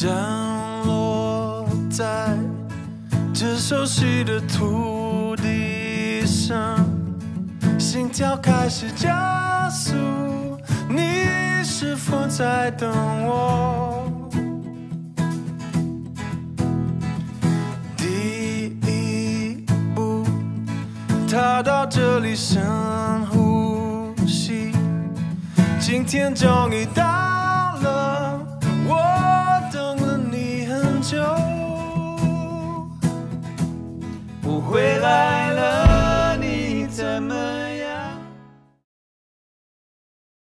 降落在这熟悉的土地上，心跳开始加速，你是否在等我？第一步踏到这里，深呼吸，今天终于到。